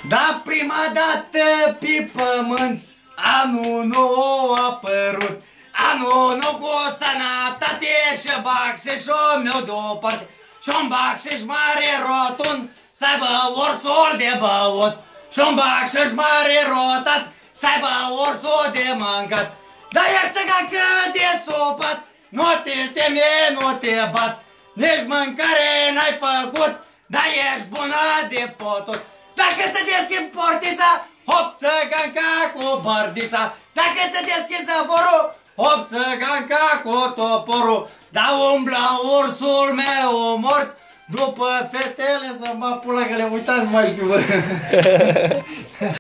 Da, prima dată pe pământ anul nou a apărut. Anul nou cu sănătate și bacșișul meu deoparte și-un bacșiș mare rotund să aibă ursul de băut și-un bacșiș mare rotat să aibă ursul de mâncat. Dar ești țăgacă de supat, nu te teme, nu te bat, nici mâncare n-ai făcut, dar ești bună de potut. Dacă se deschid portița, hop țăganca cu bărdița. Dacă se deschid zăvorul, hop țăganca cu toporul. Dar umblă ursul meu mort după fetele să mă pula că le-am uitat, nu mai știu.